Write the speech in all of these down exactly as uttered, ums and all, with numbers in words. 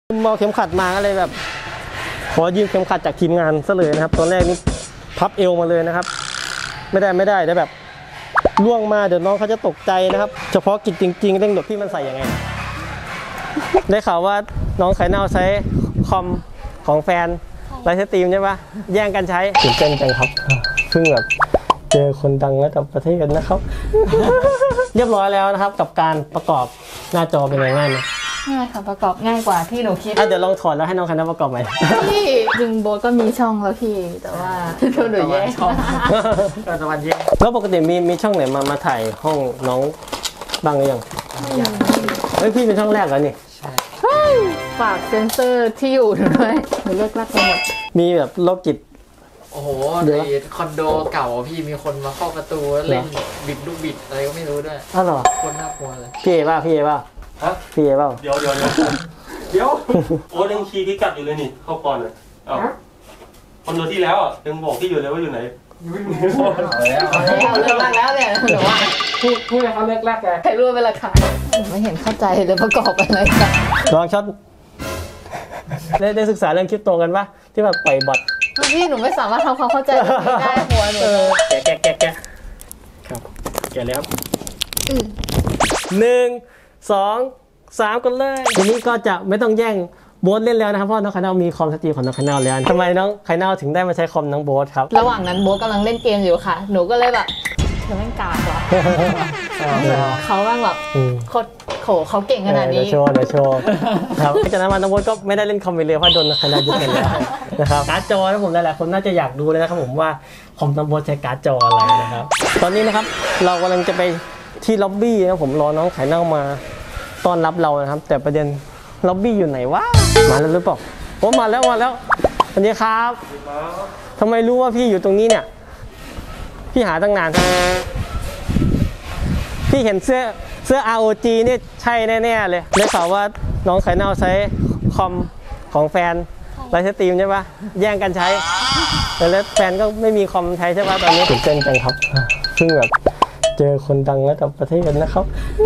มอเข็มขัดมาก็เลยแบบขอยืมเข็มขัดจากทีมงานซะเลยนะครับตอนแรกนี่พับเอวมาเลยนะครับไม่ได้ไม่ได้ได้แบบล่วงมาเดี๋ยวน้องเขาจะตกใจนะครับเฉพาะกิจจริงๆเร่งดกพี่มันใส่ยังไงได้ข่าวว่าน้องไข่เน่าใช้คอมของแฟนไลฟ์สตรีมใช่ปะแย่งกันใช้ตื่นเต้นจังครับเพิ่งแบบเจอคนดังระดับประเทศนะครับ เรียบร้อยแล้วนะครับกับการประกอบหน้าจอเป็นยังไงนะง่ายค่ะประกอบง่ายกว่าที่หนูคิดเดี๋ยวลองถอดแล้วให้น้องไข่เน่าประกอบใหม่พี่จริงโบก็มีช่องแล้วพี่แต่ว่าหนูแย่ช่องตะวันแย่แล้วปกติมีมีช่องไหนมามาถ่ายห้องน้องบ้างหรือยังเฮ้ยพี่เป็นช่องแรกแล้วนี่ใช่ฝากเซ็นเซอร์ที่อยู่หนูด้วยหนูเลิกรักไปหมดมีแบบโรคจิตโอ้โหในคอนโดเก่าพี่มีคนมาเคาะประตูเล่นบิดลูกบิดอะไรก็ไม่รู้ด้วยอ้าวเหรอคนน่ากลัวเลยพี่เอ๋ป่ะพี่เอ๋ป่ะฮะพี่เอ๋ป่ะเดี๋ยวเดี๋ยวเดี๋ยวเดี๋ยวโอ้ยังคีย์พิกัดอยู่เลยนี่เข้าก่อนเลยอ้าวคอนโดที่แล้วอ่ะยังบอกที่อยู่เลยว่าอยู่ไหนเขาเลิกรักแล้วเนี่ยหนูว่าพูดพูดเขาเลิกรักไงใครรู้เป็นราคาไม่เห็นเข้าใจเลยประกอบอะไรกันลองช็อตได้ได้ศึกษาเรื่องคริปโตกันปะที่แบบปล่อยบอทพี่หนูไม่สามารถทำความเข้าใจได้หัวหนูแกะแกะแกะแกะครับแกะเลยครับหนึ่งสองสามกันเลยทีนี้ก็จะไม่ต้องแย่งโบ๊ทเล่นแล้วนะครับเพราะน้องไข่เน่ามีคอมสตรีมของน้องไข่เน่าแล้วทำไมน้องไข่เน่าถึงได้มาใช้คอมน้องโบ๊ทครับระหว่างนั้นโบ๊ทกำลังเล่นเกมอยู่ค่ะหนูก็เลยแบบเธอแม่งกากว่ะเขาบ้างแบบโคตรโขเขาเก่งขนาดนี้เดี๋ยวโชว์เดี๋ยวโชว์ครับจากนั้นมาน้องโบ๊ทก็ไม่ได้เล่นคอมไปเลยเพราะโดนไข่เน่ายึดกันแล้วนะครับการ์ดจอนะผมหลายๆคนน่าจะอยากดูเลยนะครับผมว่าคอมน้องโบ๊ทใช้การ์ดจออะไรนะครับตอนนี้นะครับเรากำลังจะไปที่ล็อบบี้นะผมรอน้องไข่เน่ามาต้อนรับเรานะครับแต่ประเด็นล็อบบี้อยู่ไหนวะมาแล้วหรือเปล่าโอ้มาแล้วมาแล้วสวัสดีครับทำไมรู้ว่าพี่อยู่ตรงนี้เนี่ยพี่หาตั้งนานพี่เห็นเสื้อเสื้อ อาร์ โอ จี นี่ใช่แน่ๆเลยได้ข่าวว่าน้องไข่เน่าใช้คอมของแฟนไลฟ์สตรีมใช่ปะแย่งกันใช้แต่แล้วแฟนก็ไม่มีคอมใช้ใช่ปะตอนนี้ตื่นเต้นจังครับเพิ่งแบบเจอคนดังระดับประเทศกันนะครับ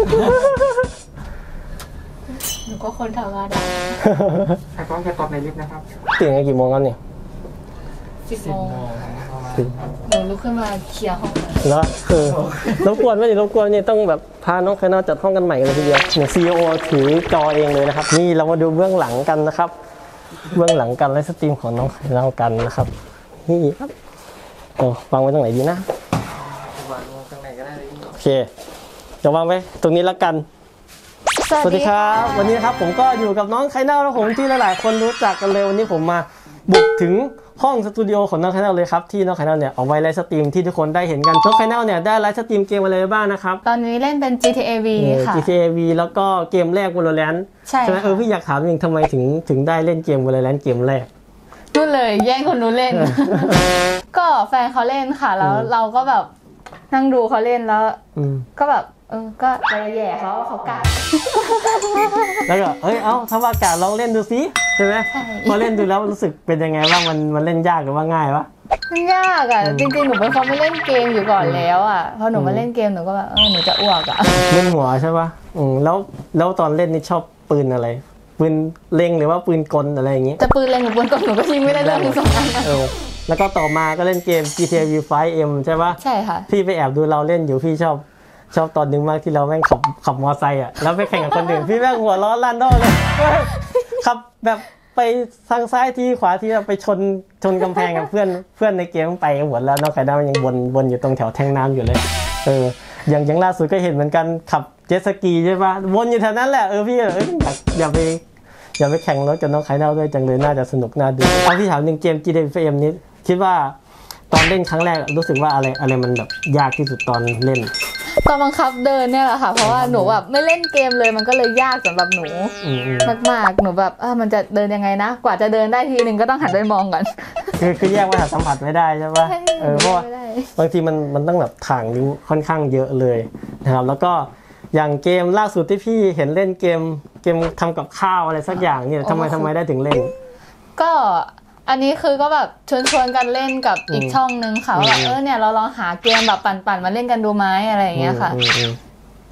หนูก็คนธรรมดาไอ้ก้อนแค่ตอบในลิฟต์นะครับตื่นกันกี่โมงครับเนี่ยสิบโมงหนูลุกขึ้นมาเคลียร์ห้องแล้วคือรบกวนไม่ได้รบกวนนี่ต้องแบบพาน้องไข่เน่าจัดห้องกันใหม่เลยทีเดียวหนึ่งซีอีโอถือจอเองเลยนะครับนี่เรามาดูเบื้องหลังกันนะครับเบื้องหลังกันไลฟ์สตรีมของน้องไข่เน่ากันนะครับนี่ครับโอ้วางไว้ตรงไหนดีนะวางตรงไหนก็ได้โอเคจะวางไว้ตรงนี้ละกันสวัสดีครับวันนี้ครับผมก็อยู่กับน้องไข่เน่าแล้วผมที่หลายๆคนรู้จักกันเลยวันนี้ผมมาบุกถึงห้องสตูดิโอของน้องไข่เน่าเลยครับที่น้องไข่เน่าเนี่ยเอาไว้ไลฟ์สตรีมที่ทุกคนได้เห็นกันน้องไข่เน่าเนี่ยได้ไลฟ์สตรีมเกมอะไรบ้างนะครับตอนนี้เล่นเป็น จี ที เอ วี ค่ะจี ที เอ วี แล้วก็เกมแรก Valorant ใช่ไหมเออพี่อยากถามจริงทำไมถึงถึงได้เล่นเกม Valorant เกมแรกนู่นเลยแย่งคนนู้นเล่นก็แฟนเขาเล่นค่ะแล้วเราก็แบบนั่งดูเขาเล่นแล้วก็แบบเออก็ไปแย่เขาเขากาดแล้วก็เฮ้ยเอ้าถ้าว่ากาดลองเล่นดูสิใช่ไหมพอเล่นดูแล้วรู้สึกเป็นยังไงบ้างมันมันเล่นยากหรือว่าง่ายวะมันยากอ่ะจริงๆหนูเป็นคนไม่เล่นเกมอยู่ก่อนแล้วอ่ะพอหนูมาเล่นเกมหนูก็แบบเออหนูจะอ้วกอ่ะเล่นหัวใช่ปะอืมแล้วแล้วตอนเล่นนี่ชอบปืนอะไรปืนเล็งหรือว่าปืนกลอะไรอย่างงี้จะปืนเล็งหรือปืนกลหนูก็ยิงไม่ได้เรื่องทั้งสองอันเออแล้วก็ต่อมาก็เล่นเกม จี ที เอ วี ไฟว์ เอ็ม ใช่ปะใช่ค่ะพี่ไปแอบดูเราเล่นอยู่พี่ชอบชอบตอนนึงมากที่เราแม่งขับขับมอไซค์อ่ะแล้วไปแข่งกับคนอื่นพี่แม่งหัวร้อนลั่นโดเลยขับแบบไปทางซ้ายทีขวาทีไปชนชนกำแพงกับเพื่อนเพื่อนในเกมไปหมดแล้วน้องไข่เน่ายังวนวนอยู่ตรงแถวแทงน้ำอยู่เลยเอออย่างอย่างล่าสุดก็เห็นเหมือนกันขับเจ็ตสกีใช่ปะวนอยู่แถวนั้นแหละเออพี่เอออย่าไปอย่าไปแข่งรถกับน้องไข่เน่าด้วยจังเลยน่าจะสนุกน่าดูเอาพี่ถามหนึ่งเกม จี ที เอ วี นี้คิดว่าตอนเล่นครั้งแรกรู้สึกว่าอะไรอะไรมันแบบยากที่สุดตอนเล่นตอนบังคับเดินเนี่ยแหละค่ะเพราะว่าหนูแบบไม่เล่นเกมเลยมันก็เลยยากสำหรับหนูมากๆหนูแบบเออมันจะเดินยังไงนะกว่าจะเดินได้ทีนึงก็ต้องหันไปมองก่อนคือคือแยกว่าสัมผัสไม่ได้ใช่ปะเออเพราะบางทีมันมันต้องแบบถ่างนิ้วค่อนข้างเยอะเลยนะครับแล้วก็อย่างเกมล่าสุดที่พี่เห็นเล่นเกมเกมทำกับข้าวอะไรสักอย่างเนี่ยทำไมทำไมได้ถึงเล่นก็อันนี้คือก็แบบชวนชวนกันเล่นกับอีกช่องนึงค่ะว่าเออเนี่ยเราลองหาเกมแบบปั่นๆมาเล่นกันดูไหมอะไรอย่างเงี้ยค่ะ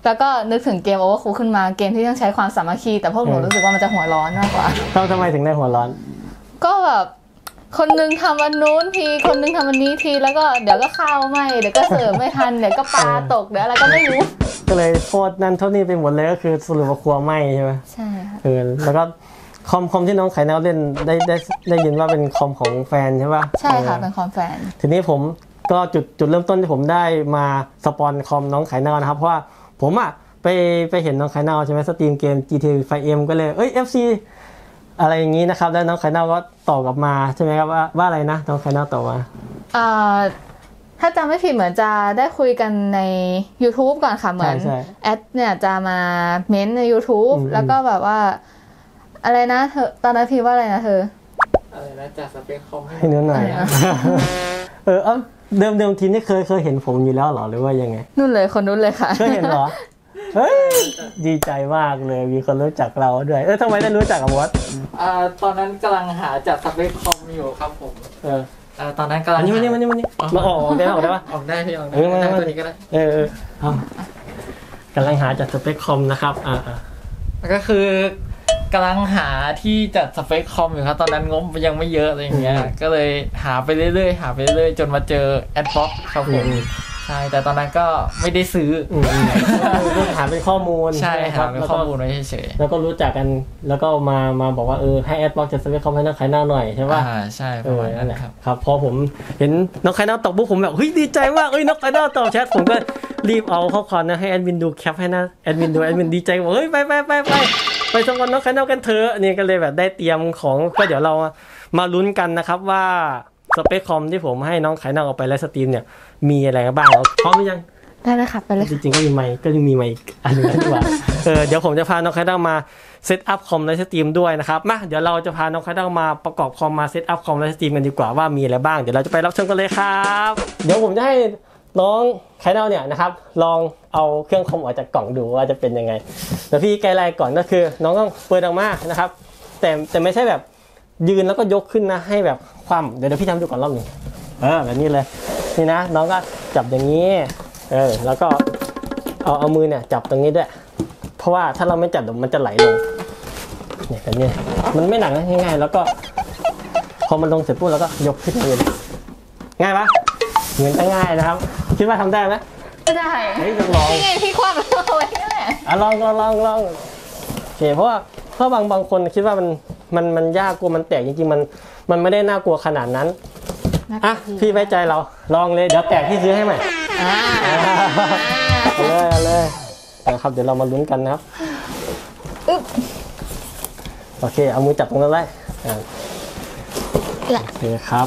แล้วก็นึกถึงเกม Overcooked ขึ้นมาเกมที่ต้องใช้ความสามัคคีแต่พวกหนูรู้สึกว่ามันจะหัวร้อนมากกว่าเราทำไมถึงได้หัวร้อนก็แบบคนนึงทำอันนู้นทีคนนึงทำอันนี้ทีแล้วก็เดี๋ยวก็ข้าวไหม้เดี๋ยวก็เสิร์ฟไม่ทันเดี๋ยวก็ปลาตกเดี๋ยวอะไรก็ไม่รู้ก็เลยโทษนั่นโทษนี่ไปหมดเลยก็คือสรุปว่าครัวไหม้ใช่ไหมใช่ค่ะเออแล้วก็คอมคอมที่น้องไข่แนวเล่นได้ได้ได้ยินว่าเป็นคอมของแฟนใช่ปะใช่ค่ะเป็นคอมแฟนทีนี้ผมก็จุดจุดเริ่มต้นที่ผมได้มาสปอนคอมน้องไข่แนวนะครับเพราะว่าผมอ่ะไปไปเห็นน้องไข่แนวใช่ไหมสตรีมเกม จี ที ไฟว์ เอ็ม ก็เลยเอ้ย เอฟ ซี อะไรอย่างนี้นะครับแล้วน้องไข่แนวก็ตอบกลับมาใช่ไหมครับว่าว่าอะไรนะน้องไข่แนวตอบมาอ่าถ้าจำไม่ผิดเหมือนจะได้คุยกันใน YouTube ก่อนค่ะเหมือนแอดเนี่ยจะมาเม้นใน YouTube แล้วก็แบบว่าอะไรนะเธอตอนนั้นพี่ว่าอะไรนะเธออะไรนะจากสเปคคอมให้เนื้อหน่อยเออเดิมเดิมทีนี่เคยเคยเห็นผมอยู่แล้วหรอหรือว่ายังไงนู่นเลยคนนู้นเลยค่ะเคยเห็นเหรอเฮ้ยดีใจมากเลยมีคนรู้จักเราด้วยเออทำไมได้รู้จักกับวอตอ่าตอนนั้นกำลังหาจากสเปคคอมอยู่ครับผมเอออ่าตอนนั้นกำลังนี่มันนี่มันนี่มันนี่มาออกออกได้ออกได้ปะออกได้พี่ออกได้ตัวนี้ก็ได้เออเอากำลังหาจากสเปคคอมนะครับอ่าก็คือกำลังหาที่จัดสเปคคอมอยู่ครับตอนนั้นงบยังไม่เยอะอะไรอย่างเงี้ยก็เลยหาไปเรื่อยๆหาไปเรื่อยๆจนมาเจอแอดบล็อกครับผมใช่แต่ตอนนั้นก็ไม่ได้ซื้อหาเป็นข้อมูลใช่หาเป็นข้อมูลไว้เฉยๆแล้วก็รู้จักกันแล้วก็มามาบอกว่าเออให้แอดบล็อกจัดสเปคคอมให้น้องไข่เน่าหน่อยใช่ป่ะอ่าใช่ประมาณนั้นครับครับพอผมเห็นน้องไข่เน่าตอบปุ๊บผมแบบเฮ้ยดีใจมากเอ้ยน้องไข่เน่าตอบแชทผมก็รีบเอาข้อความนะให้แอดมินดูแคปให้นะแอดมินดูแอดมินดีใจบอกเฮ้ยไปไปไปไปไปสมัครน้องไข่เน่ากันเถอะนี่ก็เลยแบบได้เตรียมของก็เดี๋ยวเรามาลุ้นกันนะครับว่าสเปคคอมที่ผมให้น้องไข่เน่าเอาไปไลฟ์สตรีมเนี่ยมีอะไรบ้างพร้อมหรือยังได้เลยค่ะไปเลยจริงๆก็มีไมค์ก็ยังมีไมค์อันนึงดีกว่าเออเดี๋ยวผมจะพาน้องไข่เน่ามาเซตอัพคอมไลฟ์สตรีมด้วยนะครับมาเดี๋ยวเราจะพาน้องไข่เน่ามาประกอบคอมมาเซตอัพคอมไลฟ์สตรีมกันดีกว่าว่ามีอะไรบ้างเดี๋ยวเราจะไปรับชมกันเลยครับเดี๋ยวผมจะให้น้องไข่เน่าเนี่ยนะครับลองเอาเครื่องคอมออกจากกล่องดูว่าจะเป็นยังไงแต่พี่ไกด์ไลน์ก่อนก็คือน้องต้องเปิดออกมานะครับแต่แต่ไม่ใช่แบบยืนแล้วก็ยกขึ้นนะให้แบบคว่ำเดี๋ยวเดี๋ยวพี่ทำดูก่อนรอบหนึ่งเออแบบนี้เลยนี่นะน้องก็จับอย่างนี้เออแล้วก็เอาเอามือเนี่ยจับตรงนี้ด้วยเพราะว่าถ้าเราไม่จับมันจะไหลลงเนี่ยแบบนี้มันไม่หนักนะง่ายๆแล้วก็พอมันลงเสร็จปุ๊บแล้วก็ยกขึ้นเลยง่ายปะเหมือนจะง่ายนะครับคิดว่าทำได้ไหมไม่ได้เฮ้ยลองนี่ไงพี่คว่ำเอาไว้นี่แหละอ่ะลองลองลองลองโอเคเพราะว่าเพราะบางบางคนคิดว่ามันมันมันยากกลัวมันแตกจริงๆมันมันไม่ได้น่ากลัวขนาดนั้นอ่ะพี่ไว้ใจเราลองเลยเดี๋ยวแตกพี่ซื้อให้ใหม่อ่าเลยเลยนะครับเดี๋ยวเรามาลุ้นกันนะครับอึ๊บโอเคเอามือจับตรงนั้นไว้อ่าโอเคครับ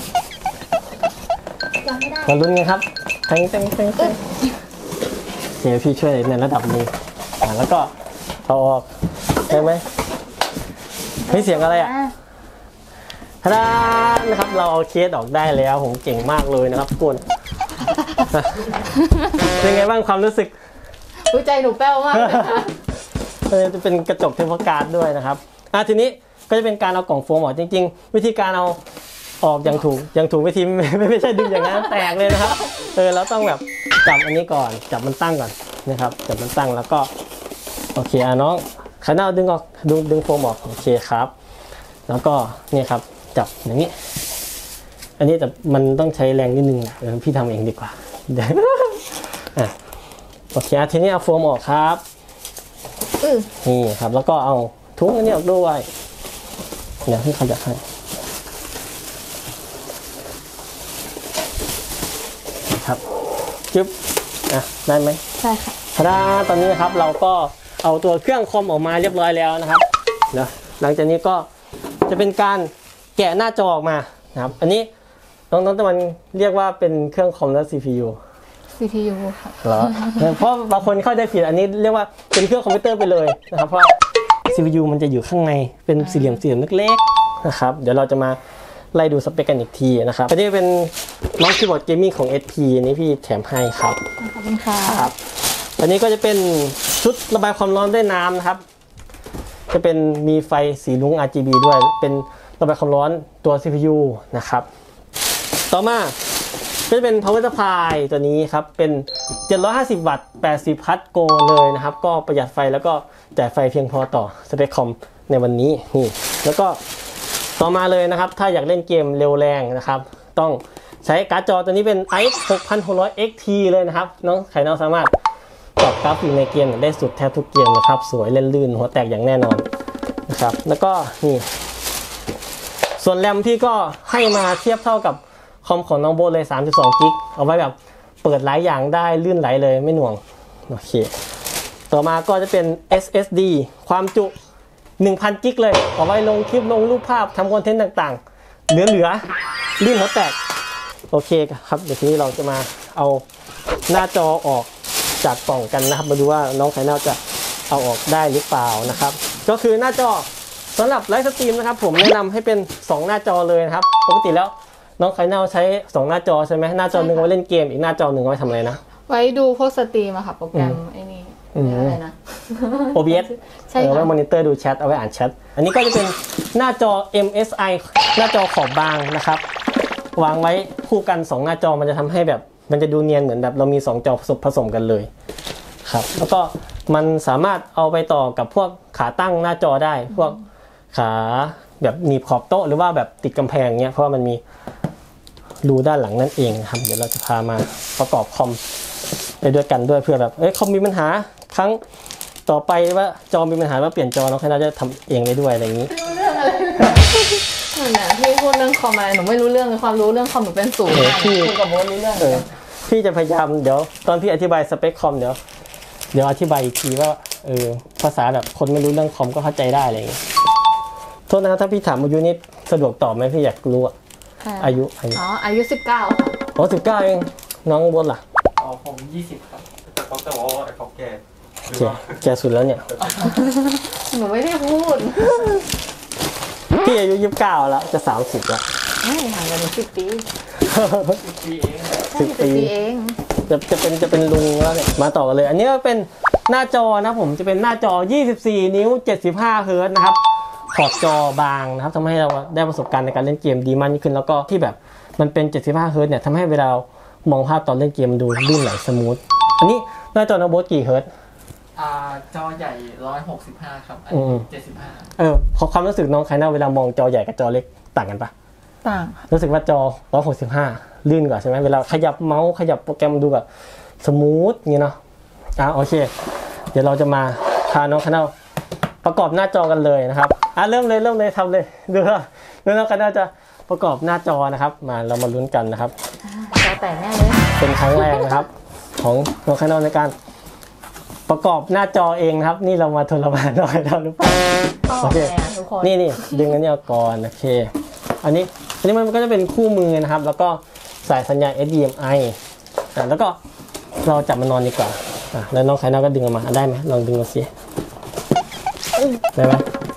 มาลุ้นกันครับแทงแทงแทงแทงเดี๋ยวพี่ช่วยในระดับมืออ่าแล้วก็เอาออกได้ไหมไม่เสียงอะไรอ่ะท่าดานะครับเราเอาเคสออกได้แล้วผมเก่งมากเลยนะครับคุณเป็นไงบ้างความรู้สึกรู้ใจหนูแป้วมากเลยจะเป็นกระจกเทมเพอร์การ์ดด้วยนะครับอ่ะทีนี้ก็จะเป็นการเอากล่องโฟมออกจริงๆวิธีการเอาออกอย่างถูกอย่างถูกวิธีไม่ไม่ใช่ดึงอย่างนั้นแตกเลยนะครับเออเราต้องแบบจับอันนี้ก่อนจับมันตั้งก่อนนะครับจับมันตั้งแล้วก็โอเคอ่ะน้องไข่เน่าดึงออกดึงดึงโฟมออกโอเคครับแล้วก็นี่ครับจับอย่างนี้อันนี้แต่มันต้องใช้แรงนิดนึงเออพี่ทำเองดีกว่าอ่ะโอเคทีนี้เอาโฟมออกครับนี่ครับแล้วก็เอาถุงอันนี้ออกด้วยเดี๋ยวพี่ขยับให้ครับจึ๊บอ่ะได้ไหมได้ค่ะทาดาตอนนี้นะครับเราก็เอาตัวเครื่องคอมออกมาเรียบร้อยแล้วนะครับเดี๋ยวหลังจากนี้ก็จะเป็นการแกะหน้าจอออกมานะครับอันนี้น้องๆตะวันเรียกว่าเป็นเครื่องคอมและ ซี พี ยูซี พี ยู ค่ะเหรอเพราะบางคนเข้าใจผิดอันนี้เรียกว่าเป็นเครื่องคอมพิวเตอร์ไปเลยนะครับเพราะ ซี พี ยู มันจะอยู่ข้างในเป็นสี่เหลี่ยมสี่เหลี่ยมเล็กๆนะครับเดี๋ยวเราจะมาไล่ดูสเปคกันอีกทีนะครับอันนี้เป็นเมาส์คีย์บอร์ดเกมมิ่งของ เอส พี อันนี้พี่แถมให้ครับขอบคุณค่ะครับอันนี้ก็จะเป็นชุดระบายความร้อนด้วยน้ำนะครับจะเป็นมีไฟสีรุ้ง อาร์ จี บี ด้วยเป็นระบายความร้อนตัว ซี พี ยู นะครับต่อมาก็จะเป็น power supply ตัวนี้ครับเป็นเจ็ดร้อยห้าสิบวัตต์แปดสิบพัทโกเลยนะครับก็ประหยัดไฟแล้วก็จ่ายไฟเพียงพอต่อสเปคคอมในวันนี้นี่แล้วก็ต่อมาเลยนะครับถ้าอยากเล่นเกมเร็วแรงนะครับต้องใช้การ์ดจอตัวนี้เป็น ไอ เอ็กซ์ หกพันหกร้อย เอ็กซ์ ที เลยนะครับน้องไข่เน่าสามารถปรับกราฟิกในเกมได้สุดแทบทุกเกมนะครับสวยเล่นลื่นหัวแตกอย่างแน่นอนนะครับแล้วก็นี่ส่วนแรมพี่ก็ให้มาเทียบเท่ากับคอมของน้องโบเลย สามจุดสอง กิกเอาไว้แบบเปิดหลายอย่างได้ลื่นไหลเลยไม่หน่วงโอเคต่อมาก็จะเป็น เอส เอส ดี ความจุ หนึ่งพัน กิกเลยเอาไว้ลงคลิปลงรูปภาพทำคอนเทนต์ต่างๆเหลือๆลื่นหัวแตกโอเคครับเดี๋ยวทีนี้เราจะมาเอาหน้าจอออกจากกล่องกันนะครับมาดูว่าน้องไข่เน่าจะเอาออกได้หรือเปล่านะครับก็คือหน้าจอสำหรับไลฟ์สตรีมนะครับผมแนะนำให้เป็นสองหน้าจอเลยนะครับปกติแล้วน้องไข่เน่าใช้สองหน้าจอใช่ไหมหน้าจอหนึ่งเอาไว้เล่นเกมอีกหน้าจอหนึ่งเอาไว้ทำอะไรนะไว้ดูพวกสตรีมอะค่ะโปรแกรมไอ้นี่อะไรนะโอ บี เอสใช่เอาไว้ค่ะมอนิเตอร์ดูแชทเอาไว้อ่านแชทอันนี้ก็จะเป็นหน้าจอ เอ็ม เอส ไอ หน้าจอขอบบางนะครับวางไว้คู่กันสองหน้าจอมันจะทำให้แบบมันจะดูเนียนเหมือนแบบเรามีสองจอผสมกันเลยครับแล้วก็มันสามารถเอาไปต่อกับพวกขาตั้งหน้าจอได้พวกขาแบบหนีบขอบโต๊ะหรือว่าแบบติดกำแพงเนี้ยเพราะว่ามันมีรูด้านหลังนั่นเองนะครับเดี๋ยวเราจะพามาประกอบคอมไปด้วยกันด้วยเพื่อแบบเอ้ยคอมมีปัญหาครั้งต่อไปว่าจอมีปัญหาว่าเปลี่ยนจอน้องไข่เน่าจะทำเองได้ด้วยอะไรอย่างนี้ไม่รู้เรื่องอะไรเหมือนอย่างที่พูดเรื่องคอมอะไรหนูไม่รู้เรื่องความรู้เรื่องคอมหนูเป็นศูนย์พี่กับโบ๊ทรู้เรื่องพี่จะพยายามเดี๋ยวตอนพี่อธิบายสเปคคอมเดี๋ยวเดี๋ยวอธิบายอีกทีว่าเออภาษาแบบคนไม่รู้เรื่องคอมก็เข้าใจได้อะไรอย่างนี้โทษนะถ้าพี่ถามอายุนี่สะดวกตอบไหมพี่อยากรู้อายุอายุอ๋ออายุสิบเก้าค่ะอ๋อสิบเก้าเองน้องโบ๊ทล่ะอ๋อผมยี่สิบครับแต่เขาแต่ว่าไอ้เขาแก่แก่แก่สุดแล้วเนี่ยหนูไม่ได้พูดพี่อายุยี่สิบเก้าแล้วจะสามสิบแล้วไม่ห่างกันสิบปีสิบปีเองสิบปีเองจะจะเป็นจะเป็นลุงแล้วเนี่ยมาต่อกันเลยอันนี้ก็เป็นหน้าจอนะผมจะเป็นหน้าจอยี่สิบสี่นิ้วเจ็ดสิบห้าเฮิร์ตซ์นะครับขอบจอบางนะครับทำให้เราได้ประสบการณ์ในการเล่นเกมดีมากยิ่งขึ้นแล้วก็ที่แบบมันเป็นเจ็ดสิบห้าเฮิร์ตซ์เนี่ยทำให้เวลามองภาพตอนเล่นเกมมันดูลื่นไหลสมูทอันนี้หน้าจอน้องโบ๊ทกี่เฮิร์ตซ์อ่าจอใหญ่หนึ่งร้อยหกสิบห้าครับอันนี้เจ็ดสิบห้าเออความรู้สึกน้องไข่เน่าเวลามองจอใหญ่กับจอเล็กต่างกันปะต่างรู้สึกว่าจอหนึ่งร้อยหกสิบห้าลื่นกว่าใช่ไหมเวลาขยับเมาส์ขยับโปรแกรมดูแบบสมูทอย่างเงี้ยเนาะอ่ะโอเคเดี๋ยวเราจะมาพาน้องไข่เน่าประกอบหน้าจอกันเลยนะครับอ่ะเริ่มเลยเริ่มเลยทำเลยดูว่าน้องไข่เน่าจะประกอบหน้าจอนะครับมาเรามาลุ้นกันนะครับจอแตกแน่เลยเป็นครั้งแรกนะครับของน้องไข่เน่าในการประกอบหน้าจอเองนะครับนี่เรามาทรมานน้องไข่เน่าหรือเปล่าโอเคนี่นี่ดึงอันนี้ออกก่อนโอเคอันนี้อันนี้มันก็จะเป็นคู่มือนะครับแล้วก็สายสัญญาณ เอช ดี เอ็ม ไอ อ่ะแล้วก็เราจับมันนอนดีกว่าอ่ะแล้วน้องไข่เน่าก็ดึงออกมาได้ไหมลองดึงมาสิได้ไหม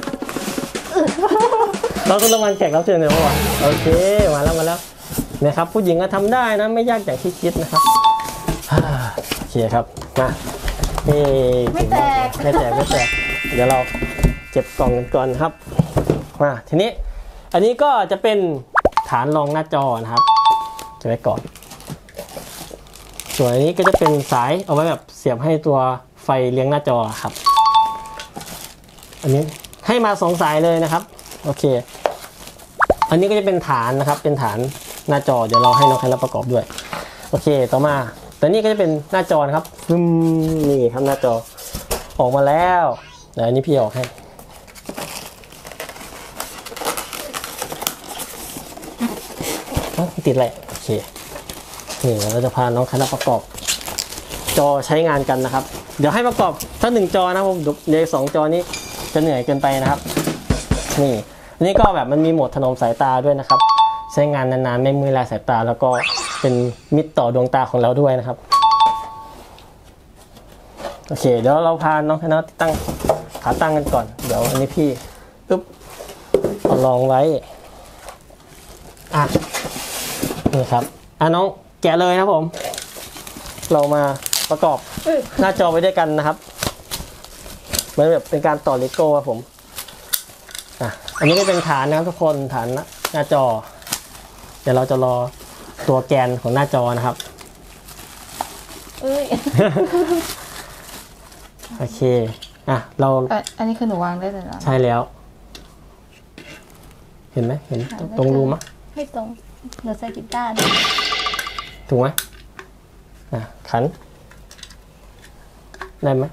เราต้องระวังแขกรับเชิญเลยว่าโอเคมาแล้วมาแล้วนะครับผู้หญิงก็ทำได้นะไม่ยากอย่างที่คิดนะครับโอเคครับมาไม่แตกไม่แตกไม่แตกเดี๋ยวเราเก็บกล่องกันก่อนครับมาทีนี้อันนี้ก็จะเป็นฐานรองหน้าจอนะครับจะไว้ก่อนส่วนอันนี้ก็จะเป็นสายเอาไว้แบบเสียบให้ตัวไฟเลี้ยงหน้าจอครับอันนี้ให้มาสองสายเลยนะครับโอเคอันนี้ก็จะเป็นฐานนะครับเป็นฐานหน้าจอเดี๋ยวเราให้น้องไข่เน่าประกอบด้วยโอเคต่อมาแต่นี่ก็จะเป็นหน้าจอนะครับฟึมนี่ครับหน้าจอออกมาแล้วเดี๋ยวอันนี้พี่ออกให้ติดแหละโอเคนี่เราจะพาน้องไข่เน่าประกอบจอใช้งานกันนะครับเดี๋ยวให้ประกอบถ้าหนึ่งจอนะผมเดี๋ยวสองจอนี้จะเหนื่อยเกินไปนะครับนี่อันนี้ก็แบบมันมีโหมดถนอมสายตาด้วยนะครับใช้งานนานๆไม่เมื่อยล้าสายตาแล้วก็เป็นมิตรต่อดวงตาของเราด้วยนะครับโอเคเดี๋ยวเราพาน้องไข่เน่าตั้งขาตั้งกันก่อนเดี๋ยวอันนี้พี่อึ๊บเอาลองไว้อ่ะนี่ครับอ่ะน้องแกะเลยครับผมเรามาประกอบหน้าจอไว้ด้วยกันนะครับเหมือนแบบเป็นการต่อเลโก้ครับผมอ่ะอันนี้ก็เป็นฐานนะครับทุกคนฐานหน้าจอเดี๋ยวเราจะรอตัวแกนของหน้าจอนะครับเอ้ยโอเคอ่ะเราเอ่ออันนี้คือหนูวางได้เลยเหรอใช่แล้ว เห็นไหมเห็นตรงตรงรูมั้ยไม่ตรงหนูใส่กีตาร์ด้วยถูกไหมอ่ะขันได้ไหม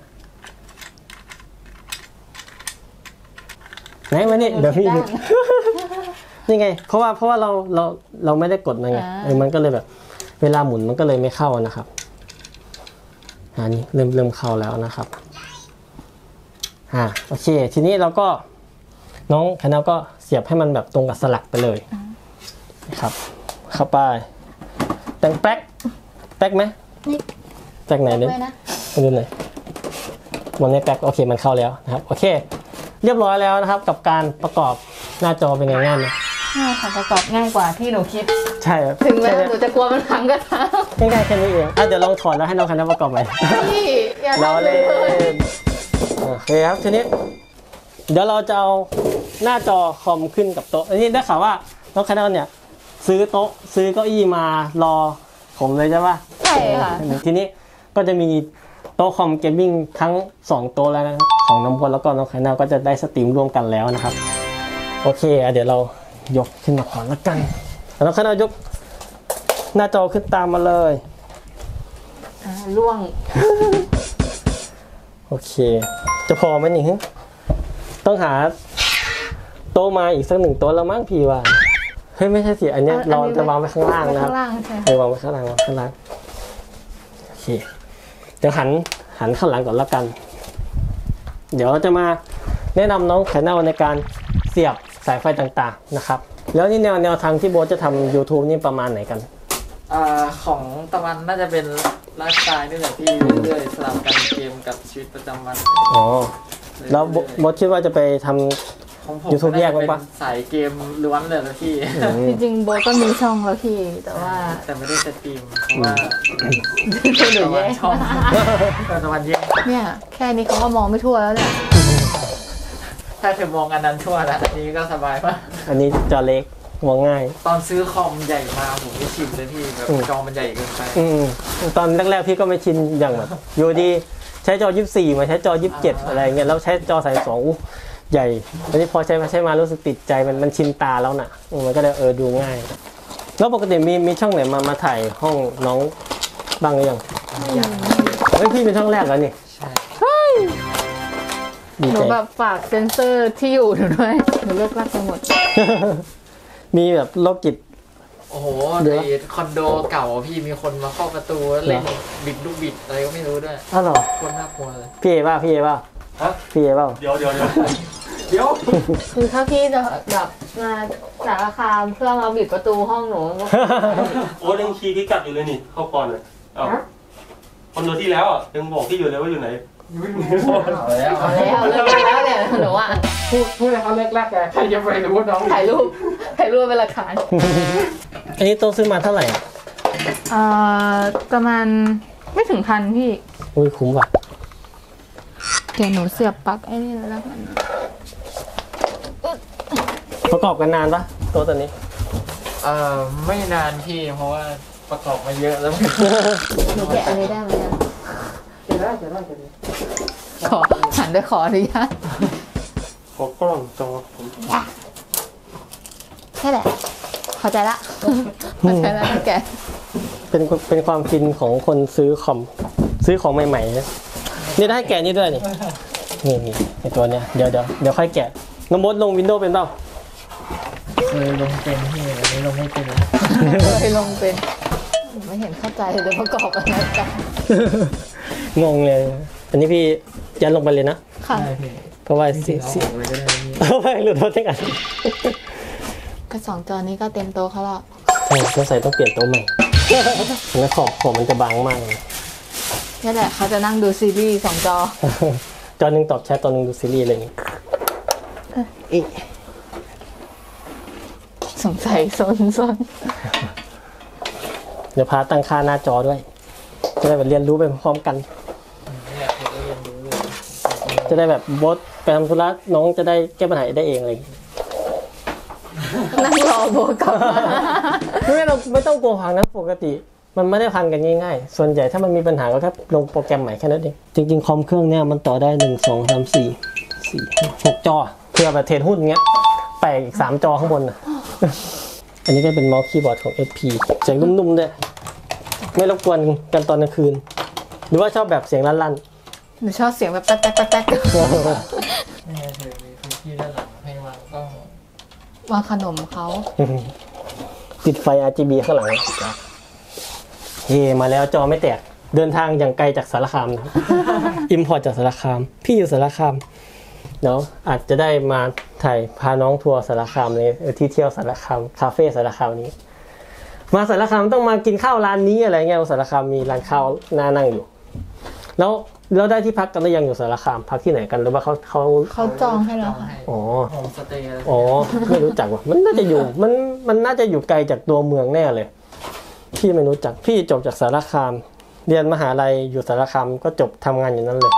ไหนมานี่เดี๋ยวพี่ นี่ไง เพราะว่าเพราะว่าเราเราเราไม่ได้กดมันไงเออมันก็เลยแบบ เวลาหมุนมันก็เลยไม่เข้านะครับอันนี้เริ่มเริ่มเข้าแล้วนะครับอ่าโอเค ทีนี้เราก็น้องคณะก็เสียบให้มันแบบตรงกับสลักไปเลยนะครับ เข้าไปแต่งแป๊กแป๊กไหมนี่แป๊กไหนเนี่ยด้วยนะมาดูหน่อยมันไม่แป๊กโอเคมันเข้าแล้วนะครับโอเค เรียบร้อยแล้วนะครับ กับการประกอบหน้าจอเป็นไงง่ายไหมง่ายค่ะประกอบง่ายกว่าที่หนูคิดใช่ครับถึงแม้หนูจะกลัวมันพังก็ตามง่ายๆแค่นี้เองอ่ะเดี๋ยวลองถอดแล้วให้น้องคณะประกอบใหม่พี่อย่าเราทำเล่เลยนโอเคครับทีนี้ เดี๋ยวเราจะเอาหน้าจอคอมขึ้นกับโต๊ะอันนี้ได้ข่าวว่าน้องคณะเนี่ยซื้อโต๊ะซื้อเก้าอี้มารอผมเลยใช่ปะใช่ค่ะทีนี้ก็จะมีโต๊ะคอมเกมมิ่งทั้งสองโต๊ะแล้วนะครับของน้ำพลแล้วก็น้องคณะก็จะได้สตรีมร่วมกันแล้วนะครับโอเคอ่ะเดี๋ยวเรายกขึ้นมาก่อนละกันแล้วน้องคณะยกหน้าจอขึ้นตามมาเลยอ่าล่วงโอเค จะพอไหมนี่ฮึต้องหาโต๊ะมาอีกสักหนึ่งโต๊ะแล้วมั้งพี่ว่าเฮ้ยไม่ใช่สิอันเนี้ยเราจะวางไว้ข้างล่างนะครับข้างล่างใช่เออวางไว้ข้างล่างวางข้างล่างโอเคเดี๋ยวหันหันข้างหลังก่อนแล้วกัน เดี๋ยวเราจะมาแนะนำน้องไข่เน่าในการเสียบสายไฟต่างๆนะครับ แล้วนี่แนวแนวทางที่โบ๊ทจะทำ YouTube นี่ประมาณไหนกันอ่าของตะวันน่าจะเป็นไลฟ์สไตล์นี่แหละพี่เรื่อยๆสลับกันเกมกับชีวิตประจำวันอ๋อแล้วโบ๊ทโบ๊ทคิดว่าจะไปทำของผม YouTube แยกไว้ปะเป็นสายเกมล้วนเลยนะพี่จริงๆโบก็มีช่องแล้วพี่แต่ว่าแต่ไม่ได้สตรีมเพราะว่าคนหนูตะวัแย่นช่องแต่ตะวันแย่เนี่ยแค่นี้เขาก็มองไม่ทั่วแล้วเนี่ยถ้าเธอมองอันนั้นทั่วแล้วอันนี้ก็สบายปะอันนี้จอเล็กมองง่ายตอนซื้อคอมใหญ่มาผมไม่ชินเลยพี่แบบอืมจอมันใหญ่เกินไปอืมตอนแรกๆพี่ก็ไม่ชินอย่างแบบอยู่ดีใช้จอยี่สิบสี่มาใช้จอยี่สิบเจ็ดอะไรเงี้ยแล้วใช้จอสายสองอู้ใหญ่อันนี้พอใช้มาใช้มารู้สึกติดใจมันมันชินตาแล้วน่ะอืมมันก็เลยเออดูง่าย แล้วปกติมีมีช่องไหนมามาถ่ายห้องน้องบ้างหรือยังเฮ้ยพี่เป็นช่องแรกแล้วนี่ใช่ดีหนูใจแบบฝากเซ็นเซอร์ที่อยู่หนูด้วยหนูเลิกรักไปหมดมีแบบโรคจิตโอ้โหเดี๋ในยวคอนโดเก่าพี่มีคนมาเข้าประตูเล่นบิดลูกบิดอะไรก็ไม่รู้ด้วยอ้าวเหรอคนน่ากลัวเลยพี่เอบ้าพี่เอบ้าฮะพี่เอบ้าเดี๋ยวเดี๋ยวเดี๋ยวเดี๋ยวคือถ้าพี่จะแบบมาสารคามเพื่อมาบิดประตูห้องหนูก็โอ้ยังคีย์พิกัดอยู่เลยนี่เข้าก่อนเลยเอ้าคอนโดที่แล้วอ่ะยังบอกที่อยู่เลยว่าอยู่ไหนเอาแล้วเอาแล้วเลิกแล้วเนี่ยหนูอ่ะพูดพูดให้เขาเลิกแรกไงใครจะไปรู้น้องถ่ายรูปถ่ายรูปเป็นหลักฐานอันนี้โต๊ะซื้อมาเท่าไหร่เอ่อประมาณไม่ถึงพันพี่อุ้ยคุ้มว่ะเดี๋ยวหนูเสียบปลั๊กไอ้นี่แล้วกันประกอบกันนานปะโต๊ะตัวนี้เอ่อไม่นานพี่เพราะว่าประกอบมาเยอะแล้วหนูแกะอันนี้ได้ไหมอะจะได้จะได้จะได้ขอหันไปขออนุญาตขอกล้องจอผมแค่แหละเข้าใจละเข้าใจแล้วแกะเป็นเป็นความฟินของคนซื้อคอมซื้อของใหม่ๆนะนี่ได้แกะนี่ด้วยนี่นี่นี่ไอตัวเนี้ยเดี๋ยวเดี๋ยวเดี๋ยวค่อยแกะน้องมดลงวินโดว์เป็นเปล่าเคยลงเป็นพี่อันนี้ลงไม่เป็นเคยลงเป็นไม่เห็นเข้าใจเลยประกอบอะไรกันงงเลย อันนี้พี่ยันลงไปเลยนะค่ะได้พี่เพราะว่าจริสิงๆเอาสิออกเลยก็ได้พี่เอาไปหลุดโทษทั้งอันก็สองจอนี้ก็เต็มโตะเขาแล้วใช่ต้องใส่ต้องเปลี่ยนโต๊ะใหม่แล้วขอบขอบมันจะบางมากเลยนี่แหละเขาจะนั่งดูซีรีส์สองจอจอหนึ่งตอบแชทตอนหนึ่งดูซีรีส์อะไรอย่างงี้อีสงสัยซนซนเดี๋ยวพาตั้งค่าหน้าจอด้วย จะได้แบบเรียนรู้ไปพร้อมกันนี่แหละผมก็เรียนรู้เลยจะได้แบบบดไปทำธุระน้องจะได้แก้ปัญหาได้เองอะไรอย่างงี้นั่งรอโบกลับมาไม่เราไม่ต้องกลัวพังนะปกติมันไม่ได้พันกันง่ายๆส่วนใหญ่ถ้ามันมีปัญหาก็แค่ลงโปรแกรมใหม่แค่นั้นเองจริงๆคอมเครื่องเนี้ยมันต่อได้หนึ่งสองสามสี่สี่หกจอเพื่อแบบเทรดหุ้นเงี้ยแปะอีกสามจอข้างบนนะอันนี้ก็เป็นเมาส์คีย์บอร์ดของ เอส พี เสียงนุ่มๆด้วยไม่รบกวนกันตอนกลางคืนหรือว่าชอบแบบเสียงลั่นๆหนูชอบเสียงแบบแป๊กแป๊กแป๊กแป๊กนี่เธอมีพื้นที่ด้านหลังให้วางกล้องวางขนมเขาติดไฟ อาร์ จี บี ข้างหลังเฮ้มาแล้วจอไม่แตกเดินทางอย่างไกลจากสารคามนะอิมพอร์ตจากสารคามพี่อยู่สารคามเนาะอาจจะได้มาถ่ายพาน้องทัวร์สารคามในที่เที่ยวสารคามคาเฟ่สารคามนี้มาสารคามต้องมากินข้าวร้านนี้อะไรเงี้ยสารคามมีร้านข้าวน่านั่งอยู่แล้วเราได้ที่พักกันหรือยังอยู่สารคามพักที่ไหนกันหรือว่าเขาเขาเขาจองให้แล้วค่ะอ๋อโฮมสเตย์อะไรอ๋อไม่รู้จักว่ะมันน่าจะอยู่มันมันน่าจะอยู่ไกลจากตัวเมืองแน่เลยพี่ไม่รู้จักพี่จบจากสารคามเรียนมหาลัยอยู่สารคามก็จบทำงานอยู่นั่นเลย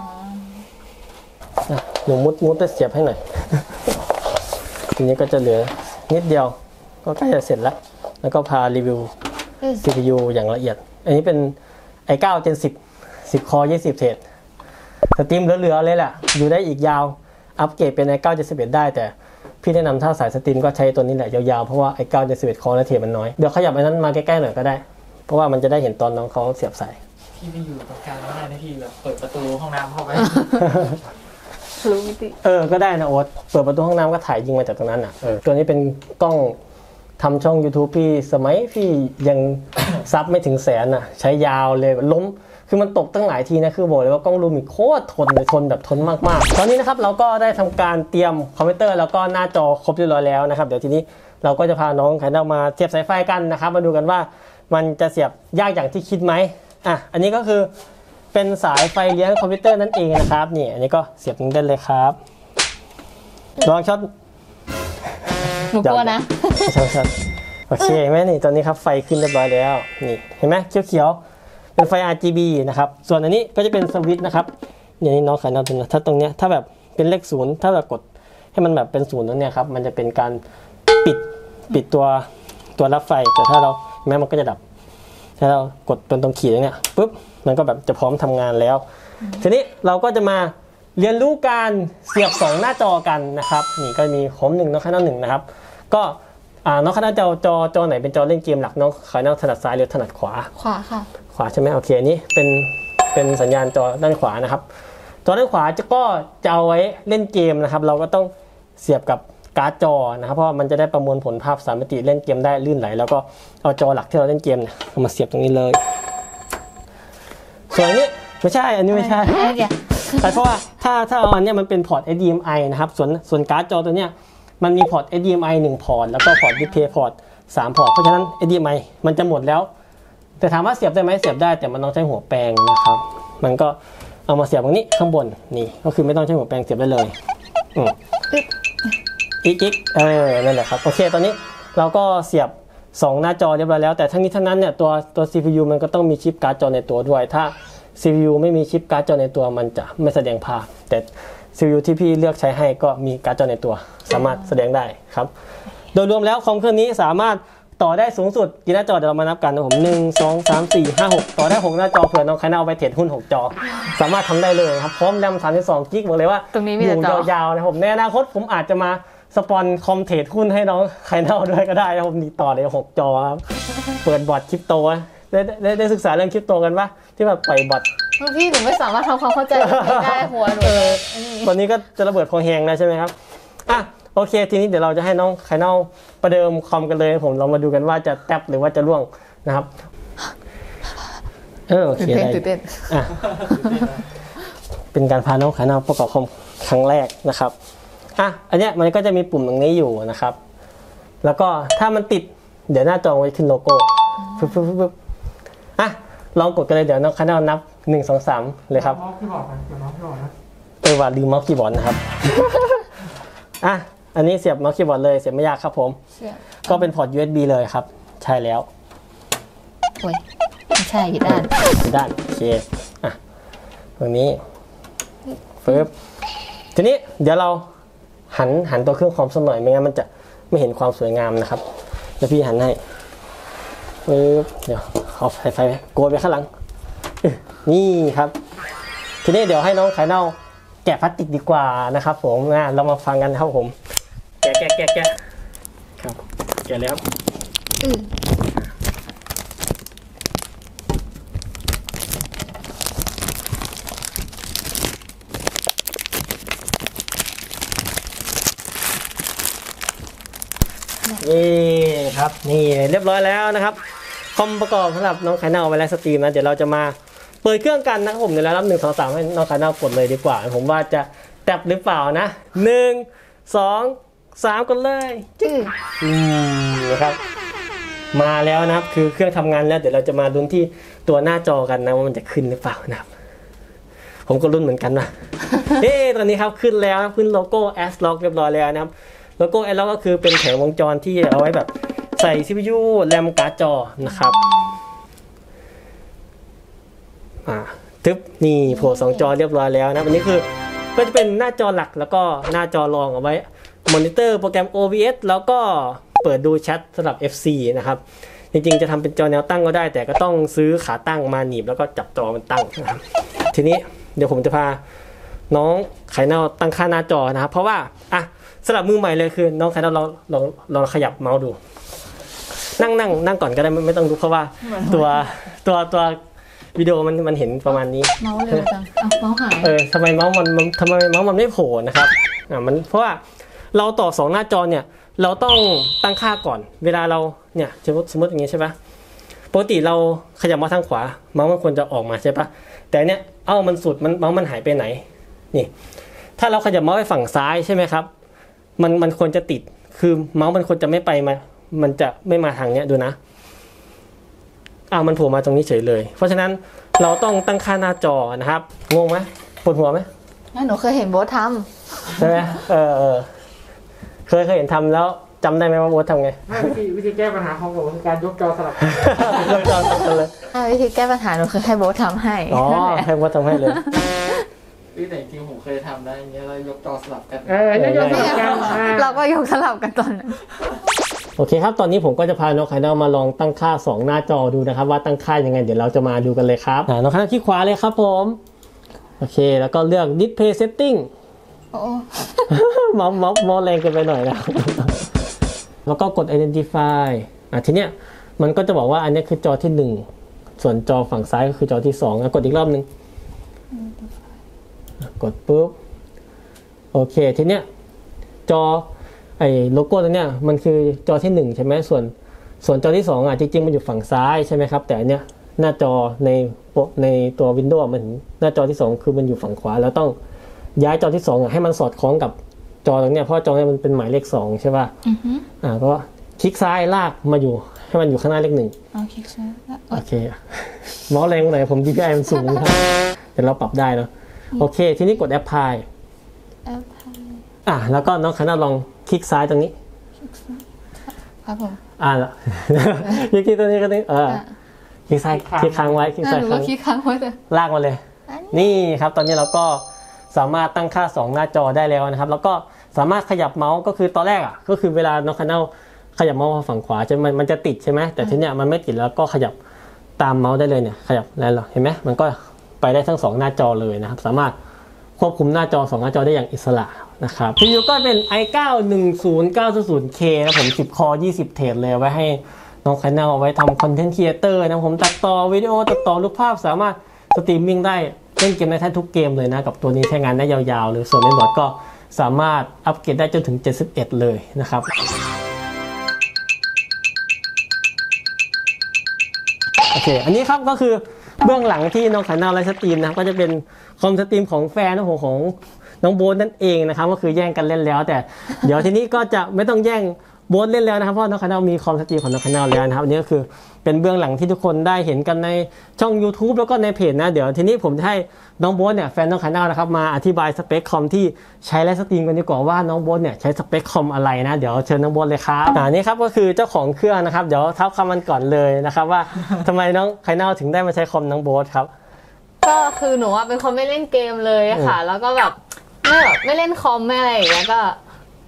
อ่ะหนูมุดมุดไปเสียบให้หน่อย ทีนี้ก็จะเหลือนิดเดียวก็ใกล้จะเสร็จแล้วแล้วก็พารีวิว ซี พี ยู อย่างละเอียดอันนี้เป็น ไอ เก้า Gen สิบ สิบ คอร์ ยี่สิบ เทรดสตรีมเหลือๆเลยแหละอยู่ได้อีกยาวอัปเกรดเป็น ไอ เก้า Gen สิบเอ็ด ได้แต่พี่แนะนำถ้าสายสตรีมก็ใช้ตัวนี้แหละยาวๆเพราะว่า ไอ เก้า Gen สิบเอ็ด คอร์และเทรดมันน้อยเดี๋ยวขยับอันนั้นมาใกล้ๆหน่อยก็ได้เพราะว่ามันจะได้เห็นตอนน้องเขาเสียบสายพี่ไปอยู่ตรงกลางไม่ได้นะพี่แบบเปิดประตูห้องน้ำเข้าไปรู้มิติเออก็ได้นะโอ๊ตเปิดประตูห้องน้ำก็ถ่ายยิงมาจากตรงนั้นอ่ะเออตัวนี้เป็นกล้องทำช่อง YouTube พี่สมัยพี่ยัง ซับไม่ถึงแสนอ่ะใช้ยาวเลยล้มคือมันตกตั้งหลายทีนะคือบอกเลยว่ากล้องลูมิโคตรทนเลยทนแบบทนมากๆตอนนี้นะครับเราก็ได้ทำการเตรียมคอมพิวเตอร์แล้วก็หน้าจอครบเรียบร้อยแล้วนะครับเดี๋ยวทีนี้เราก็จะพาน้องไข่เน่ามาเสียบสายไฟกันนะครับมาดูกันว่ามันจะเสียบยากอย่างที่คิดไหมอ่ะอันนี้ก็คือเป็นสายไฟเลี้ยงคอมพิวเตอร์นั่นเองนะครับนี่อันนี้ก็เสียบตรงนี้ได้เลยครับลองช็อตหนูกลัวนะช็อตช็อตโอเคเห็นไหมนี่ตอนนี้ครับไฟขึ้นเรียบร้อยแล้วนี่เห็นไหมเขียวๆเป็นไฟ อาร์ จี บี นะครับส่วนอันนี้ก็จะเป็นสวิตช์นะครับอย่างนี้น้องขายน้ำตรงนี้ถ้าตรงเนี้ยถ้าแบบเป็นเลขศูนย์ถ้าแบบกดให้มันแบบเป็นศูนย์ตรงเนี้ยครับมันจะเป็นการปิดปิดตัวตัวรับไฟแต่ถ้าเราแม้มันก็จะดับถ้าเรากดตรงตรงขีดตรงเนี้ยปุ๊บมันก็แบบจะพร้อมทำงานแล้วทีนี้เราก็จะมาเรียนรู้การเสียบสองหน้าจอกันนะครับนี่ก็มีคอมหนึ่งน้องขายน้ำหนึ่งนะครับก็อ่าน้องคณะจอจอจอไหนเป็นจอเล่นเกมหลักน้องขายน้องถนัดซ้ายหรือถนัดขวาขวาค่ะขวาใช่ไหมโอเคอันนี้เป็นเป็นสัญญาณจอด้านขวานะครับจอด้านขวาจะก็จะเอาไว้เล่นเกมนะครับเราก็ต้องเสียบกับการ์ดจอนะครับเพราะมันจะได้ประมวลผลภาพสามมิติเล่นเกมได้ลื่นไหลแล้วก็เอาจอหลักที่เราเล่นเกมเนี่ยเอามาเสียบตรงนี้เลยส่วนอันนี้ไม่ใช่อันนี้ไม่ใช่อะไรเดี๋ยวแต่เพราะว่าถ้าถ้าเอาอันเนี้ยมันเป็นพอร์ต เอช ดี เอ็ม ไอ นะครับส่วนส่วนการ์ดจอตัวเนี้ยมันมีพอร์ต เอช ดี เอ็ม ไอ หนึ่งพอร์ตแล้วก็พอร์ต Display พอร์ตสามพอร์ตเพราะฉะนั้น เอช ดี เอ็ม ไอ มันจะหมดแล้วแต่ถามว่าเสียบได้ไหมเสียบได้แต่มันต้องใช้หัวแปลงนะครับมันก็เอามาเสียบตรงนี้ข้างบนนี่ก็คือไม่ต้องใช้หัวแปลงเสียบได้เลยอืมอีกอีกเออนั่นแหละครับโอเคตอนนี้เราก็เสียบสองหน้าจอเรียบร้อยแล้วแต่ทั้งนี้ทั้งนั้นเนี่ยตัวตัว ซี พี ยู มันก็ต้องมีชิปการ์ดจอในตัวด้วยถ้า ซี พี ยู ไม่มีชิปการ์ดจอในตัวมันจะไม่แสดงภาพแต่ ซี พี ยู ที่พี่เลือกใช้ให้ก็มีการ์ดจอในตัวสามารถแสดงได้ครับโดยรวมแล้วคอมเครื่องนี้สามารถต่อได้สูงสุดกี่หน้าจอเดี๋ยวเรามานับกันนะผมหนึ่ง สอง สาม สี่ ห้า หกต่อได้หกหน้าจอเผื่อน้องใครเอาไปเทรดหุ้นหกจอสามารถทำได้เลยครับพร้อมแรมสามสิบสองกิกบอกเลยว่าตรงนี้มีอแต่ยู่จอยาวๆนะผมในอนาคตผมอาจจะมาสปอนคอมเทรดหุ้นให้น้องใครเอาด้วยก็ได้นะผมนี่ต่อเลยหกจอครับเปิดบอทคริปโตได้ได้ได้ศึกษาเรื่องคริปโตกันปะที่แบบปล่อยบอทพี่หนูไม่สามารถทำความเข้าใจได้หัวหนูเออตอนนี้ก็จะระเบิดพอแหงนะใช่ไหมครับอ่ะโอเคทีนี้เดี๋ยวเราจะให้น้องไข่เน่าประเดิมคอมกันเลยผมเรามาดูกันว่าจะแท็บหรือว่าจะล่วงนะครับเออโอเคตื่นเต้นได้ตื่นเต้นอ่ะเป็นการพาน้องไข่เน่าประกอบคอมครั้งแรกนะครับอ่ะอันเนี้ยมันก็จะมีปุ่มตรงนี้อยู่นะครับ แล้วก็ถ้ามันติดเดี๋ยวหน้าจอไว้ขึ้นโลโก้ปึ๊บปึ๊บปึ๊บอ่ะลองกดกันเลยเดี๋ยวน้องไข่เน่านับหนึ่งสองสามเลยครับเมาส์คีย์บอร์ดนะเดี๋ยวเมาส์คีย์บอร์ดนะเออว่าลืมเมาส์คีย์บอร์ดนะครับ อ่ะ อันนี้เสียบเมาส์คีย์บอร์ดเลยเสียบไม่ยากครับผมเสียบก็เป็นพอร์ต ยู เอส บี เลยครับ ใช่แล้วโอ้ยไม่ใช่ผิดด้านผิดด้านโอเค อ่ะ ตรงนี้ปึ๊บทีนี้เดี๋ยวเราหันหันตัวเครื่องคอมสักหน่อยไม่งั้นมันจะไม่เห็นความสวยงามนะครับเดี๋ยวพี่หันให้เออเดี๋ยวเอาไฟไฟโกยไปข้างหลังนี่ครับทีนี้เดี๋ยวให้น้องไข่เน่าแกะพลาสติกดีกว่านะครับผมนะเรามาฟังกันครับผมแกะแกะแกะแกะครับแกะเลยครับนี่ครับนี่เรียบร้อยแล้วนะครับคอมประกอบสำหรับน้องไข่เน่าไว้แล้วสตรีมนะเดี๋ยวเราจะมาเปิดเครื่องกันนะครับผมเดี๋ยวเรารับหนึ่งสองสามให้น้องไข่เน่ากดเลยดีกว่าผมว่าจะแตบหรือเปล่านะหนึ่งสองสามกันเลยจึ๊งอืมนะครับมาแล้วนะครับคือเครื่องทำงานแล้วเดี๋ยวเราจะมาลุ้นที่ตัวหน้าจอกันนะว่ามันจะขึ้นหรือเปล่านะครับผมก็ลุ้นเหมือนกันนะเอ๊ตอนนี้ครับขึ้นแล้วขึ้นโลโก้ ASRock เรียบร้อยแล้วนะครับโลโก้ ASRock ก็คือเป็นแผงวงจรที่เอาไว้แบบใส่ ซี พี ยู แรมการ์ดจอนะครับอ่าทึบนี่โผล่สองจอเรียบร้อยแล้วนะอันนี้คือก็จะเป็นหน้าจอหลักแล้วก็หน้าจอรองเอาไว้มอนิเตอร์โปรแกรม โอ บี เอส แล้วก็เปิดดูแชทสำหรับ เอฟ ซี นะครับจริงๆจะทำเป็นจอแนวตั้งก็ได้แต่ก็ต้องซื้อขาตั้งมาหนีบแล้วก็จับจอมันตั้งนะครับทีนี้เดี๋ยวผมจะพาน้องไข่เน่าตั้งค่าหน้าจอนะครับเพราะว่าอ่ะสำหรับมือใหม่เลยคือน้องไข่เน่าเราลองลองขยับเมาส์ดูนั่งนั่งนั่งก่อนก็ได้ไม่ต้องดูเพราะว่าตัวตัวตัววิดีโอมันมันเห็นประมาณนี้เมาส์เร็วจังอ่ะเมาส์หายเออทำไมเมาส์มันมันทำไมเมาส์มันไม่โผล่นะครับอ่ามันเพราะว่าเราต่อสองหน้าจอเนี่ยเราต้องตั้งค่าก่อนเวลาเราเนี่ยสมมติสมมติอย่างนี้ใช่ปะปกติเราขยับมาทางขวาเมาส์มันควรจะออกมาใช่ปะแต่เนี้ยเอ้ามันสุดมันเมาส์มันหายไปไหนนี่ถ้าเราขยับเมาส์ไปฝั่งซ้ายใช่ไหมครับมันมันควรจะติดคือเมาส์มันควรจะไม่ไปมามันจะไม่มาทางเนี้ยดูนะอ้าวมันโผล่มาตรงนี้เฉยเลยเพราะฉะนั้นเราต้องตั้งค่าหน้าจอนะครับงงไหมปวดหัวไหมหนูเคยเห็นโบ๊ททำใช่ไหมเออเออเคยเคยเห็นทำแล้วจำได้ไหมว่าโบ๊ททำไงวิธีวิธีแก้ปัญหาของผมคือการยกจอสลับยกจอสลับกันเลยวิธีแก้ปัญหาหนูคือให้โบ๊ททำให้อ๋อให้โบ๊ททำให้เลยวิธีจริงผมเคยทำได้อย่างเงี้ยเรายกจอสลับกันเออยกสลับกันเราก็ยกสลับกันตอนนั้นโอเคครับตอนนี้ผมก็จะพาน้องไข่เน่ามาลองตั้งค่าสองหน้าจอดูนะครับว่าตั้งค่ายังไงเดี๋ยวเราจะมาดูกันเลยครับน้องไข่เน่าที่ขวาเลยครับผมโอเคแล้วก็เลือก Display Setting โอ้มอมมอมมอแรงเกินไปหน่อยนะแล้วก็กด Identify อ่ะทีเนี้ยมันก็จะบอกว่าอันนี้คือจอที่หนึ่งส่วนจอฝั่งซ้ายก็คือจอที่สองกดอีกรอบนึงกดปุ๊บโอเคทีเนี้ยจอไอ้โลโก้ตัวเนี้ยมันคือจอที่หนึ่งใช่ไหมส่วนส่วนจอที่สองอ่ะจริงๆมันอยู่ฝั่งซ้ายใช่ไหมครับแต่อันเนี้ยหน้าจอในในตัว Windows มันหน้าจอที่สองคือมันอยู่ฝั่งขวาแล้วต้องย้ายจอที่สองอ่ะให้มันสอดคล้องกับจอตรงเนี้ยเพราะจอเนี้ยมันเป็นหมายเลขสองใช่ป่ะอ่าก็คลิกซ้ายลากมาอยู่ให้มันอยู่ข้างหน้าเลขหนึ่งอ๋อคลิกซ้ายโอเคเมาส์แรงหน่อยผม ดี พี ไอ มันสูงครับแต่เราปรับได้เนาะโอเคทีนี้กด Apply อ่ะแล้วก็น้องไข่เน่าลองคลิกซ้ายตรงนี้ครับผมอ่าละคลิกตัวนี้ก็ได้เออคลิกซ้ายคลิกค้างไว้คลิกซ้ายค้างคลิกค้างไว้เลยลากมาเลยนี่ครับตอนนี้เราก็สามารถตั้งค่าสองหน้าจอได้แล้วนะครับแล้วก็สามารถขยับเมาส์ก็คือตอนแรกอ่ะก็คือเวลาน้องไข่เน่าขยับเมาส์ฝั่งขวาจะมันมันจะติดใช่ไหมแต่ทีเนี้ยมันไม่ติดแล้วก็ขยับตามเมาส์ได้เลยเนี่ยขยับแล้วเห็นไหมมันก็ไปได้ทั้งสองหน้าจอเลยนะครับสามารถควบคุมหน้าจอสองหน้าจอได้อย่างอิสระนะครับ ซี พี ยู ก็เป็น ไอ เก้า หนึ่งศูนย์เก้าศูนย์ เค นะผมสิบคอยี่สิบเทรดเลยไว้ให้น้องไข่เน่าเอาไว้ทำคอนเทนต์ครีเอเตอร์นะผมตัดต่อวิดีโอตัดต่อรูปภาพสามารถสตรีมมิ่งได้เล่นเกมได้แทบทุกเกมเลยนะกับตัวนี้ใช้งานได้ยาวๆเลยส่วนเมนบอร์ดก็สามารถอัปเกรดได้จนถึงเจ็ดสิบเอ็ดเลยนะครับโอเคอันนี้ครับก็คือเบื้องหลังที่น้องไข่เน่าไลฟ์สตรีมนะก็จะเป็นคอมสตรีมของแฟนของของน้องโบ๊ทนั่นเองนะครับก็คือแย่งกันเล่นแล้วแต่เดี๋ยวทีนี้ก็จะไม่ต้องแย่งโบ๊ทเล่นแล้วนะครับเพราะน้องไข่เน่ามีคอมสตรีมของน้องไข่เน่าแล้วนะครับอันนี้ก็คือเป็นเบื้องหลังที่ทุกคนได้เห็นกันในช่อง YouTube แล้วก็ในเพจนะเดี๋ยวทีนี้ผมจะให้น้องโบ๊ทเนี่ยแฟนน้องไข่เน่านะครับมาอธิบายสเปคคอมที่ใช้ไลฟ์สตรีมกันดีกว่าว่าน้องโบ๊ทเนี่ยใช้สเปคคอมอะไรนะเดี๋ยวเชิญน้องโบ๊ทเลยครับอ่านี่ครับก็คือเจ้าของเครื่องนะครับเดี๋ยวเท้าความมันก่อนเลยนะครับว่าทำไมน้องไข่เน่าถึงได้มาใช้คอมน้องโบ๊ทครับก็คือหนูเป็นคนไม่เล่นเกมเลยค่ะแล้วก็แบบไม่แบบไม่เล่นคอมไม่อะไรอย่างเงี้ยก็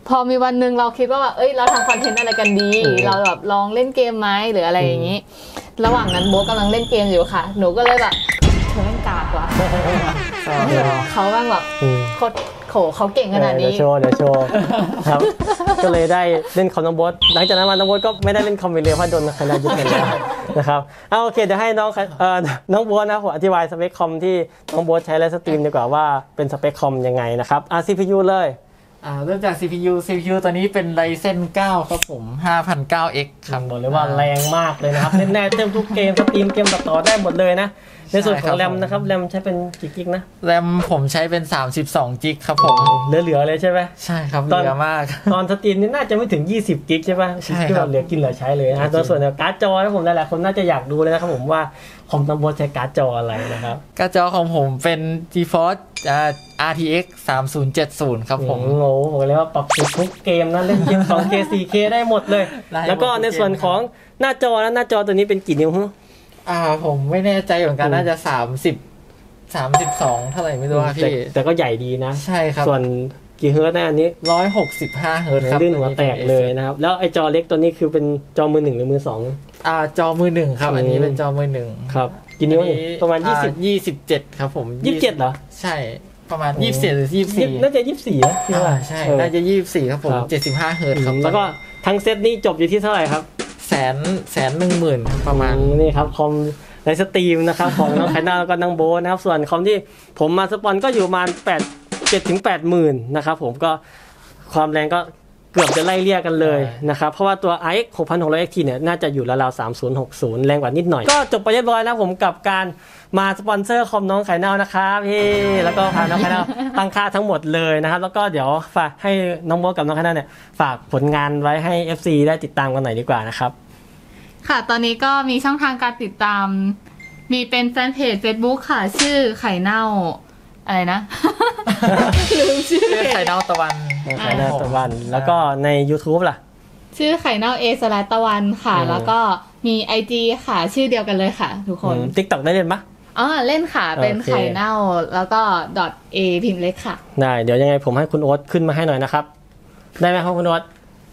พอมีวันหนึ่งเราคิดว่าเอ้ยเราทำคอนเทนต์อะไรกันดีเราแบบลองเล่นเกมไหมหรืออะไรอย่างนี้ระหว่างนั้นโบ๊ทกำลังเล่นเกมอยู่ค่ะหนูก็เลยแบบเธอเล่นกากว่ะเขาบ้างแบบโคตรโขเขาเก่งขนาดนี้เดี๋ยวโชว์เดี๋ยวโชว์ครับก็เลยได้เล่นคอมน้องโบ๊ทหลังจากนั้นมาน้องโบ๊ทก็ไม่ได้เล่นคอมไปเลยเพราะโดนใครได้ยึดไปแล้วนะครับเอาโอเคเดี๋ยวให้น้องเอ่อน้องโบ๊ทนะผมอธิบายสเปคคอมที่น้องโบ๊ทใช้ไลฟ์สตรีมดีกว่าว่าเป็นสเปคคอมยังไงนะครับอ่ะ ซี พี ยู เลยอ่าเริ่มจาก ซี พี ยู ซี พี ยู ตัวนี้เป็น Ryzen เก้าครับผม ห้าพันเก้าเอ็กซ์ ครับบอกเลยว่าแรงมากเลยนะครับเล่นได้เต็มทุกเกมสตรีมเกมต่อได้หมดเลยนะในส่วนของแรมนะครับแรมใช้เป็นกี่กิกนะแรมผมใช้เป็นสามสิบสองกิกครับผมเหลือๆเลยใช่ไหมใช่ครับเหลือมากตอนสตรีมนี่น่าจะไม่ถึงยี่สิบกิกใช่ป่ะใช่ครับเหลือกินเหลือใช้เลยนะในส่วนของการ์ดจอนะผมหลายๆคนน่าจะอยากดูเลยนะครับผมว่าคอมน้องโบ๊ทใช้การ์ดจออะไรนะครับการ์ดจอของผมเป็น GeForce อ่า อาร์ ที เอ็กซ์ สามพันเจ็ดสิบครับผมโอ้โหบอกเลยว่าปรับทุกเกมนะเล่นเกม สองเค สี่เค ได้หมดเลยแล้วก็ในส่วนของหน้าจอนะหน้าจอตัวนี้เป็นกี่นิ้วฮะอ่าผมไม่แน่ใจเหมือนกันน่าจะสามสิบ สามสิบสองเท่าไหร่ไม่รู้อ่ะพี่แต่ก็ใหญ่ดีนะใช่ครับส่วนกี่เฮิร์ตซ์นะอันนี้หนึ่งร้อยหกสิบห้าเฮิร์ตซ์ครับลื่นหัวแตกเลยนะครับแล้วไอ้จอเล็กตัวนี้คือเป็นจอมือหนึ่งหรือมือสองอ่าจอมือหนึ่งครับอันนี้เป็นจอมือหนึ่งครับกี่นิ้วประมาณยี่สิบยี่สิบเจ็ดครับผมยี่สิบเจ็ดเหรอใช่ประมาณยี่สิบเจ็ดหรือยี่สิบสี่น่าจะยี่สิบสี่นะพี่ว่าใช่น่าจะยี่สิบสี่ครับผมเจ็ดสิบห้าเฮิร์ตซ์ครับแล้วก็ทั้งเซตนี้จบอยู่ที่เท่าไหร่ครับแสนแสนหนึ่งหมื่นประมาณนี่ครับคอมไลฟ์สตรีมนะครับของน้องไคน่าแล้วก็น้องโบ๊ทนะครับส่วนคอมที่ผมมาสปอนก็อยู่ประมาณแปด เจ็ดถึงแปดหมื่นนะครับผมก็ความแรงก็เกือบจะไล่เลี่ยกันเลยนะครับเพราะว่าตัว ไอ เอ็กซ์ หกพันหกร้อย เอ็กซ์ ที เนี่ยน่าจะอยู่ราวๆสามพันหกสิบแรงกว่านิดหน่อยก็จบไปเรียบร้อยนะผมกับการมาสปอนเซอร์คอมน้องไข่เน่านะครับพี่แล้วก็พาน้องไข่เน่าตั้งค่าทั้งหมดเลยนะครับแล้วก็เดี๋ยวฝากให้น้องโบ๊ทกับน้องไข่เน่าเนี่ยฝากผลงานไว้ให้ เอฟ ซี ได้ติดตามกันหน่อยดีกว่านะครับค่ะตอนนี้ก็มีช่องทางการติดตามมีเป็นแฟนเพจ Facebook ค่ะชื่อไข่เน่าอะไรนะลืมชื่อไข่เน่าตะวันไข่เน่าตะวันแล้วก็ใน YouTube ล่ะชื่อไข่เน่าเอสลาตะวันค่ะแล้วก็มี ไอ จี ค่ะชื่อเดียวกันเลยค่ะทุกคน TikTok ได้เล่นปะอ๋อเล่นค่ะเป็นไข่เน่าแล้วก็ .a พิมพ์เล็กค่ะได้เดี๋ยวยังไงผมให้คุณโอ๊ตขึ้นมาให้หน่อยนะครับได้ไหมครับคุณโอ๊ต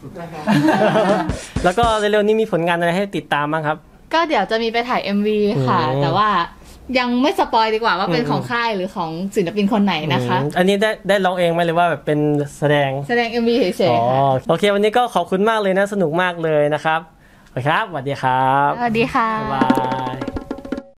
แล้วก็เร็วๆนี้มีผลงานอะไรให้ติดตามบ้างครับก็เดี๋ยวจะมีไปถ่าย เอ็ม วี ค่ะแต่ว่ายังไม่สปอยดีกว่าว่าเป็นของค่ายหรือของศิลปินคนไหนนะคะอันนี้ได้ได้ร้องเองไหมหรือว่าแบบเป็นแสดงแสดง เอ็ม วี เฉยๆค่ะโอเควันนี้ก็ขอบคุณมากเลยนะสนุกมากเลยนะครับครับสวัสดีครับสวัสดีค่ะบ๊ายบาย